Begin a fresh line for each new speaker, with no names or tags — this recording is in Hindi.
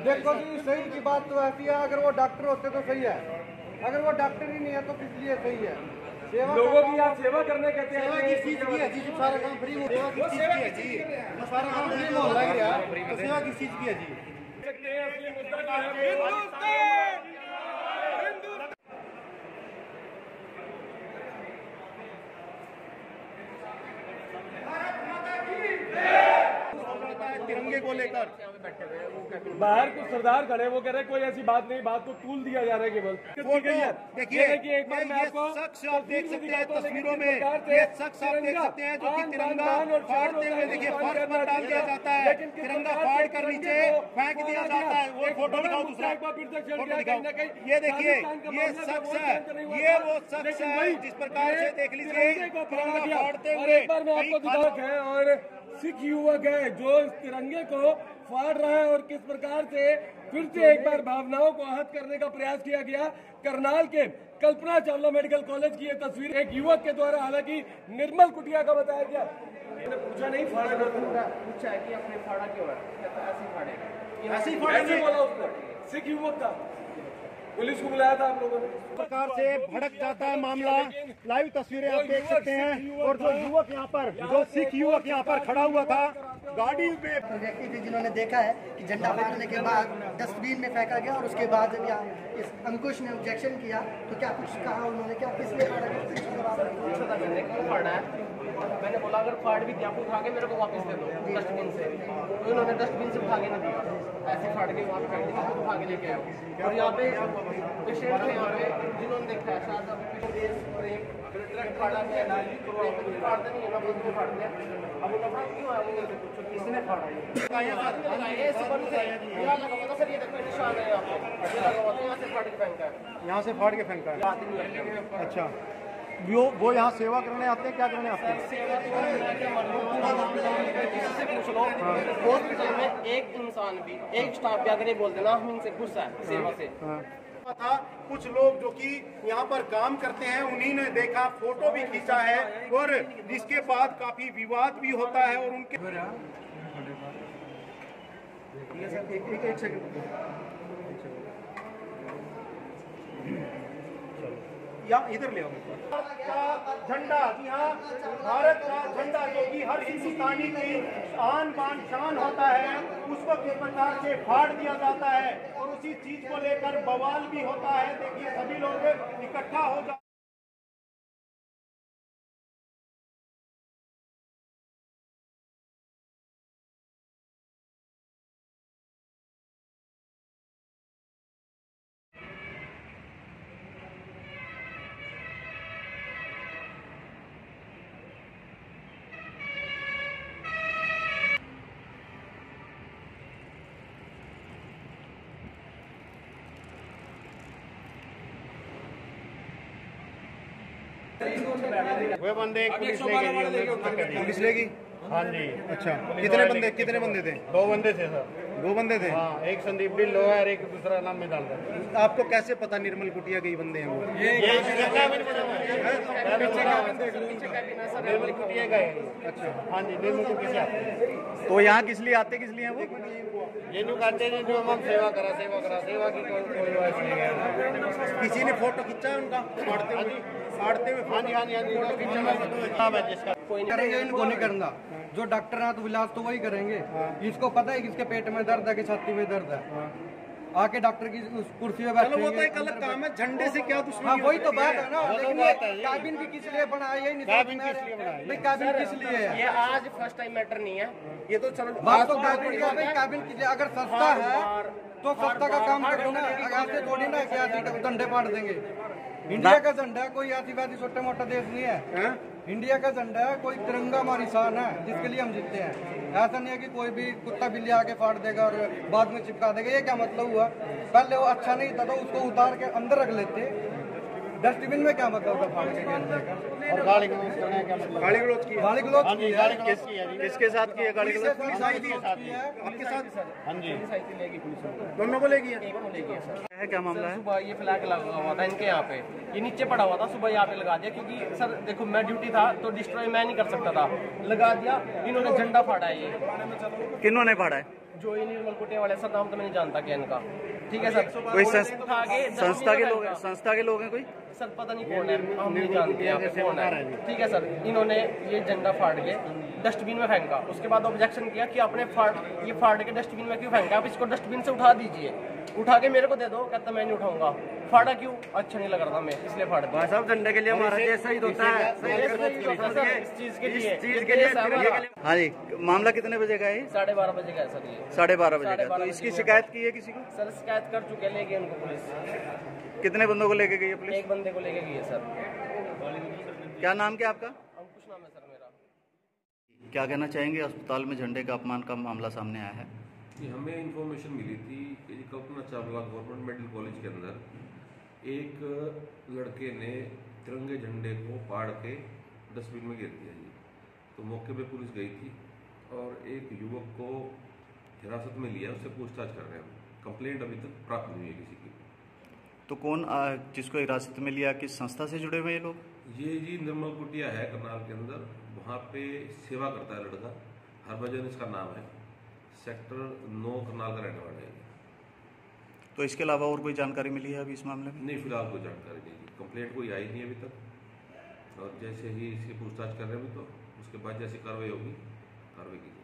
देखो जी, सही की बात तो ऐसी है, अगर वो डॉक्टर होते तो सही है, अगर वो डॉक्टर ही नहीं है तो किस लिए सही है?
लोगों की यहाँ सेवा करने कहते हैं।
सेवा किस चीज की है जी? सारा काम फ्री में, सेवा किस चीज की है जी? सारा काम फ्री में हो लग रहा है, तो सेवा किस चीज की है जी? तिरंगे को लेकर
बाहर कुछ सरदार खड़े, वो कह रहे कोई ऐसी बात नहीं, बात को तूल दिया जा रहा है केवल।
देखिए एक बार मैं आपको शख्स आप देख सकते हैं तस्वीरों में, ये शख्स आप देख सकते हैं जो कि तिरंगा फाड़ते हुए, देखिए फर्श पर डाल दिया जाता है, तिरंगा फाड़ कर नीचे फेंक दिया जाता है। वो फोटो दिखाओ, दूसरा फोटो दिखाओ, ये देखिए ये शख्स है, ये वो शख्स है जिस प्रकार से देख लीजिए तिरंगा फाड़ते हुए।
एक बार मैं आपको दिखाता है, और सिख युवक है जो इस तिरंगे को फाड़ रहा है, और किस प्रकार से फिर से एक बार भावनाओं को आहत करने का प्रयास किया गया। करनाल के कल्पना चावला मेडिकल कॉलेज की ये तस्वीर एक युवक के द्वारा, हालांकि निर्मल कुटिया का बताया गया। मैंने पूछा नहीं फाड़ा पूछा है कि आपने फाड़ा क्यों है, ऐसे बोला उसको, सिख युवक था। पुलिस को बुलाया था आप लोगों ने।
प्रकार से भड़क जाता है मामला, लाइव तस्वीरें आप देख सकते हैं। और जो युवक यहाँ पर, जो सिख युवक यहाँ पर खड़ा हुआ था गाड़ी में,
व्यक्ति थे जिन्होंने देखा है कि झंडा फाड़ने के बाद डस्टबिन में फेंका गया, और उसके बाद जब यहाँ इस अंकुश ने ऑब्जेक्शन किया तो क्या कुछ कहा उन्होंने, क्या किस लिए
फाड़ा है? मैंने बोला अगर फाड़ भी दिया आप उठा के मेरे को वापस दे दो डस्टबिन से, तो इन्होंने डस्टबिन से उठा के नहीं दिया, ऐसे फाड़ के वहाँ पे फेंक दिया, उठा के लेके आए। और यहाँ पे पेशेंट थे यहाँ पे जिन्होंने देखा है, शायद ट्रक फाड़ा गया, फाड़ते नहीं है, मैं फाड़ दिया। अब नफरत क्यों है? किसने फाड़ा? सर ये देखो निशान है यहाँ पे, यहाँ से फाड़ के फेंका है,
यहाँ से फाड़ के फेंका है। अच्छा, वो यहाँ सेवा करने आते हैं, क्या करने आते हैं?
से पूछ लो, हॉस्पिटल में एक इंसान भी, एक स्टाफ भी अगर ये बोल देना हम इनसे खुश है सेवा से।
था कुछ लोग जो कि यहाँ पर काम करते हैं, उन्हीं ने देखा, फोटो भी खींचा है, और जिसके बाद काफी विवाद भी होता है। और उनके एक सेकंड, या इधर ले आओ झंडा। जी हाँ, भारत का झंडा जो कि हर हिंदुस्तानी की आन बान शान होता है, उसको किस प्रकार से फाड़ दिया जाता है, और उसी चीज को लेकर बवाल भी होता है। देखिए सभी लोग इकट्ठा हो जाते। वे बंदे पुलिस लेगी। हाँ जी। अच्छा, कितने बंदे थे? 2 बंदे थे सर। 2 बंदे थे? हाँ, एक संदीप ढिल्लो है और एक दूसरा नाम में डाल रहा। आपको कैसे पता निर्मल कुटिया के बंदे हैं वो? निर्मल कुटिया का है। अच्छा, हाँ जी, निर्मल कुटिया। तो यहाँ किस लिए आते, किस लिए हैं वो? ये लोग आते हैं जो हम सेवा करा सेवा की कोई बात नहीं है। किसी ने फोटो खींचा है उनका फाड़ते हुए? हाँ जी, फोटो खींचा।
कोई
करेंगे, इनको नहीं करना। जो डॉक्टर हैं तो इलाज तो वही करेंगे। इसको पता है कि इसके पेट में दर्द है कि छाती में दर्द है, आके डॉक्टर की उस कुर्सी पे बैठेंगे। वो तो एक अलग काम है, झंडे से क्या दुश्मनी? हाँ, वही तो बात है ना। लेकिन कैबिन भी किस लिए बनाया, यही नहीं। कैबिन किस लिए बनाया? कैबिन किस लिए है?
ये आज फर्स्ट टाइम मैटर नहीं है, ये तो चलो
बात तो कैबिन किस लिए? अगर सस्ता है तो सस्ता का काम करो ना, ऐसे थोड़ी ना कि ऐसे झंडे फाड़ देंगे। इंडिया का झंडा कोई आदिवासी छोटा मोटा देश नहीं है। इंडिया का झंडा है, कोई तिरंगा हमारी शान है जिसके लिए हम जीतते हैं। ऐसा नहीं है कि कोई भी कुत्ता बिल्ली आके फाड़ देगा और बाद में चिपका देगा। ये क्या मतलब हुआ? पहले वो अच्छा नहीं था तो उसको उतार के अंदर रख लेते, डस्टबिन में क्या मतलब था फाड़ के गिरने का? और गाली गलौज की किसके साथ की है? गाली गलौज आपके साथ? हाँ जी, दोनों को लेगी है। क्या मामला है?
सुबह ये फ्लैग लगा हुआ था इनके यहाँ पे, ये नीचे पड़ा हुआ था, सुबह यहाँ पे लगा दिया। क्योंकि सर देखो मैं ड्यूटी था तो डिस्ट्रॉय मैं नहीं कर सकता था, लगा दिया। इन्होंने झंडा फाड़ा है। ये
किन्होंने फाड़ा है?
जो ये निर्मल कुटिया वाले सर, नाम तो मैं नहीं जानता क्या इनका, ठीक है सर।
कोई
उठा के
संस्था के लोग हैं, संस्था के लोग हैं कोई
सर, पता नहीं कौन है, हम नहीं जानते यहाँ पे कौन है, ठीक है सर। इन्होंने ये झंडा फाड़ के डस्टबिन में फेंका, उसके बाद ऑब्जेक्शन किया कि आपने ये फाड़ के डस्टबिन में क्यों फेंका, आप इसको डस्टबिन से उठा दीजिए, उठा के मेरे को दे दो। कहता मैं नहीं उठाऊंगा। फाड़ा क्यों? अच्छा नहीं लग रहा था मैं, इसलिए फाड़ दिया।
साहब झंडे के लिए हमारा देश शहीद होता है,
इस चीज के लिए।
हाँ जी, मामला कितने बजे का है?
12:30 बजे का है सर ये।
12:30 बजे का। तो इसकी शिकायत की है किसी को?
सर शिकायत कर चुके, ले गए उनको पुलिस।
कितने बंदों को लेके गई है पुलिस?
एक बंदे को लेके गई है सर।
क्या नाम क्या आपका?
अंकुश नाम है सर मेरा।
क्या कहना चाहेंगे? अस्पताल में झंडे का अपमान का मामला सामने आया है।
हमें इंफॉर्मेशन मिली थी कि Kalpana Chawla government medical college के अंदर एक लड़के ने तिरंगे झंडे को फाड़ के डस्टबिन में गिर दिया जी। तो मौके पे पुलिस गई थी और एक युवक को हिरासत में लिया, उससे पूछताछ कर रहे हैं। कंप्लेंट अभी तक प्राप्त नहीं है किसी की।
तो कौन जिसको हिरासत में लिया, किस संस्था से जुड़े हुए ये लोग?
ये जी निर्मल कुटिया है करनाल के अंदर, वहाँ पे सेवा करता है लड़का, हरभजन इसका नाम है, सेक्टर 9 करनाल का रहने वाला है।
तो इसके अलावा और कोई जानकारी मिली है अभी इस मामले में?
नहीं, फिलहाल कोई जानकारी नहीं, कंप्लेंट कोई आई नहीं अभी तक। और जैसे ही इसकी पूछताछ कर रहे हैं अभी, तो उसके बाद जैसी कार्रवाई होगी कार्रवाई की